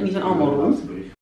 En die zijn allemaal rond.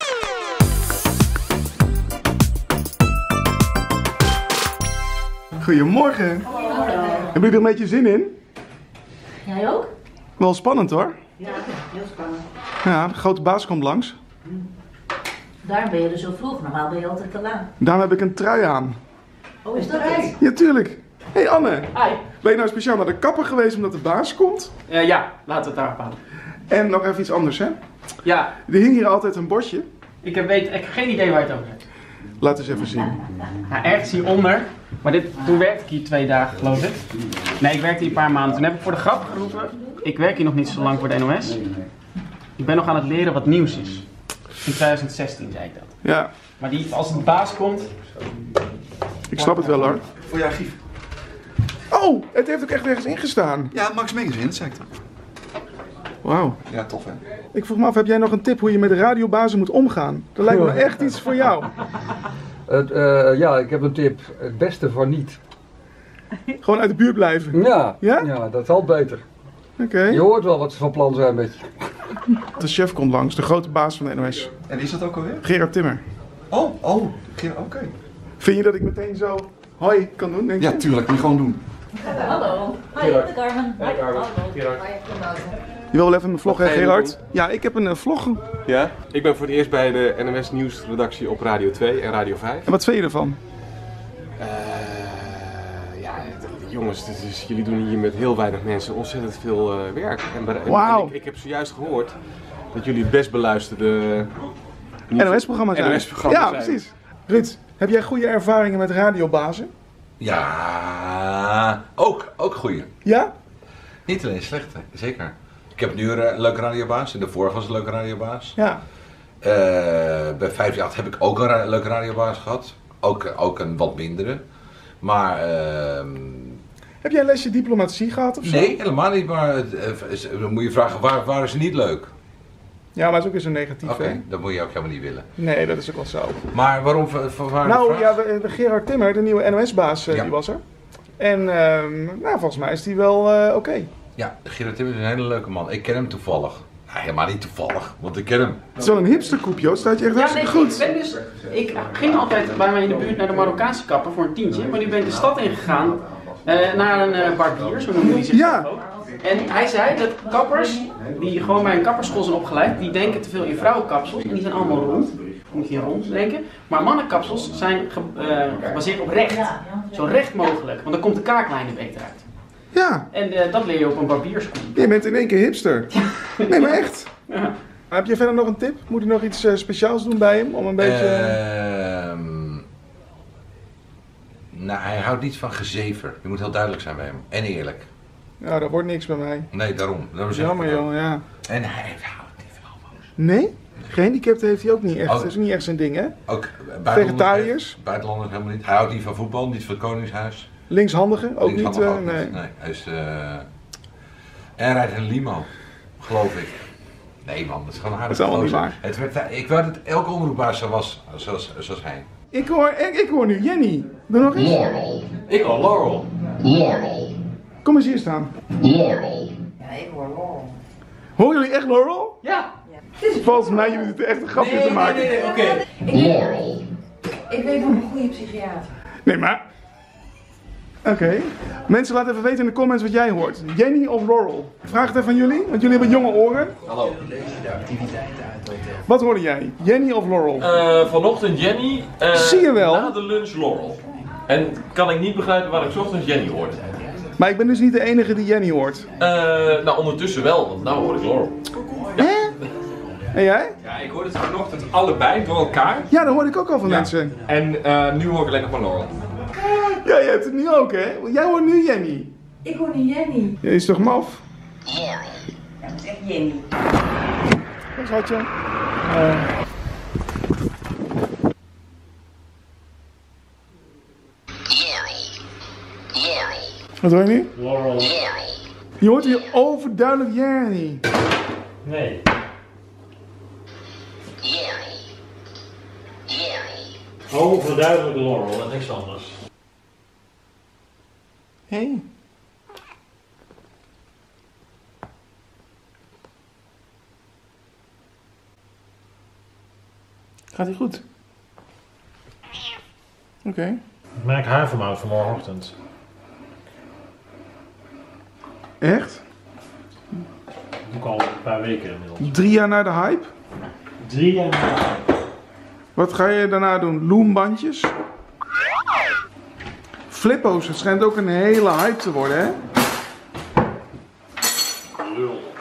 Goedemorgen. Heb je er een beetje zin in? Jij ook? Wel spannend hoor. Ja, heel spannend. Ja, de grote baas komt langs. Daarom ben je er zo vroeg. Normaal ben je altijd te laat. Daarom heb ik een trui aan. Oh, is dat het? Ja, tuurlijk. Hé hey Anne, Hi. ben je nou speciaal naar de kapper geweest omdat de baas komt? Ja, laten we het daarop houden. En nog even iets anders hè. Ja, Er hing hier altijd een bordje. ik heb geen idee waar je het over hebt. Laat eens even zien. Ja, ergens hieronder. Maar toen werkte ik hier 2 dagen, geloof ik. Nee, ik werkte hier een paar maanden. Toen heb ik voor de grap geroepen. Ik werk hier nog niet zo lang voor de NOS. Ik ben nog aan het leren wat nieuws is. In 2016 zei ik dat. Ja, Maar als de baas komt... ik snap het wel hoor. Voor je archief. Oh, het heeft ook echt ergens ingestaan. Ja, Max Magazine, dat zei ik toch. Wauw. Ja, tof hè. Ik vroeg me af, heb jij nog een tip hoe je met radiobazen moet omgaan? Dat lijkt me echt iets voor jou. Ja, ik heb een tip. Het beste van niet. Gewoon uit de buurt blijven. Ja, Ja? ja, dat is al beter. Oké. Je hoort wel wat ze van plan zijn met je. De chef komt langs, de grote baas van de NOS. En wie is dat ook alweer? Gerard Timmer. Oh, oké. Vind je dat ik meteen zo hoi kan doen, denk je? Ja, tuurlijk, moet je gewoon doen. Hallo. Hi, Carmen. Hi, hallo. Je wil wel even mijn vlog, hè Gerard? Ja, ik heb een vlog. Ja, ik ben voor het eerst bij de NOS Nieuwsredactie op Radio 2 en Radio 5. En wat vind je ervan? Ja, jongens, jullie doen hier met heel weinig mensen ontzettend veel werk. Wauw. En ik heb zojuist gehoord dat jullie het best beluisterde NOS-programma's zijn. NOS-programma's Ja, zijn. precies. Ruud, heb jij goede ervaringen met radiobazen? Ja, ook goeie. Ja? Niet alleen slechte, zeker. Ik heb nu een leuke radiobaas, en de vorige was een leuke radiobaas. Ja. Bij 538 heb ik ook een leuke radiobaas gehad. Ook een wat mindere. Maar Heb jij een lesje diplomatie gehad of zo? nee, helemaal niet. Maar dan moet je vragen, waar is het niet leuk? Ja, maar dat is ook weer zo negatief, Oké, hè? dat moet je ook helemaal niet willen. Nee, dat is ook wel zo. Maar waarom? Nou ja, Gerard Timmer, de nieuwe NOS-baas, Ja. die was er. En nou, volgens mij is die wel oké. Ja, Gerard Timmer is een hele leuke man. Ik ken hem toevallig. Nou, helemaal niet toevallig, want ik ken hem. Het is wel een hipsterkoep, joh. Het staat je echt hartstikke goed. Ik ging altijd bij mij in de buurt naar de Marokkaanse kapper voor een tientje. Maar nu ben ik de stad ingegaan naar een barbier, zo noemde hij zich Ja. ook. En hij zei dat kappers, die gewoon bij een kapperschool zijn opgeleid, die denken te veel in vrouwenkapsels. En die zijn allemaal rond. Moet je rond denken. Maar mannenkapsels zijn gebaseerd op recht. Zo recht mogelijk, want dan komt de kaaklijn er beter uit. Ja, En dat leer je op een barbierschool. je bent in één keer hipster. Nee, maar echt. Ja. Heb je verder nog een tip? Moet ik nog iets speciaals doen bij hem? Om een beetje... Nou, hij houdt niet van gezever. Je moet heel duidelijk zijn bij hem. En eerlijk. Ja, dat wordt niks bij mij. Nee, daarom zeg ik Jammer het ook. joh, ja. En hij houdt niet van homo's. Nee? Gehandicapten heeft hij ook niet echt. Oh. Dat is niet echt zijn ding, hè? Ook Vegetariërs? Buitenlanders helemaal niet. Hij houdt niet van voetbal, niet van het Koningshuis. Linkshandigen? Ook Linkshandig niet? ook Nee. niet. Nee, hij is... En hij rijdt een limo, geloof ik. Nee man, dat is gewoon een Dat aardige is allemaal niet gozer. waar. Ik wou dat elke omroepbaas zo was zoals hij. Ik hoor nu Jenny. Doe nog eens. Ik al Laurel. Kom eens hier staan. Ja, ik hoor Laurel. Horen jullie echt Laurel? Ja. Volgens mij jullie zitten echt een grapje te maken. Nee, oké. Ik weet nog een goede psychiater. Nee, maar... Oké. Mensen, laat even weten in de comments wat jij hoort. Jenny of Laurel? Vraag het even aan jullie, want jullie hebben jonge oren. Hallo. Wat hoorde jij? Jenny of Laurel? Vanochtend Jenny. Zie je wel. Na de lunch Laurel. En kan ik niet begrijpen waar ik 's ochtends Jenny hoorde. Maar ik ben dus niet de enige die Jenny hoort. Nou, ondertussen wel, want nou hoor ik Laurel. Hè? En jij? Ja, ik hoorde het vanochtend allebei door elkaar. Ja, dat hoor ik ook al van mensen. En nu hoor ik alleen nog maar Laurel. Ja, jij hebt het nu ook, hè? Want jij hoort nu Jenny. Ik hoor niet Jenny. Je is toch maf? Ja, dat is echt Jenny. Wat schatje? Wat hoor je nu? Laurel. Je hoort hier overduidelijk Jenny. Nee. Overduidelijk Laurel en niks anders. Hé. Gaat hij goed? Oké. Ik merk havermout vanmorgenochtend. Echt? Dat doe ik al een paar weken inmiddels. 3 jaar na de hype? 3 jaar. Wat ga je daarna doen? Loombandjes? Flippo's, het schijnt ook een hele hype te worden, hè? Lul.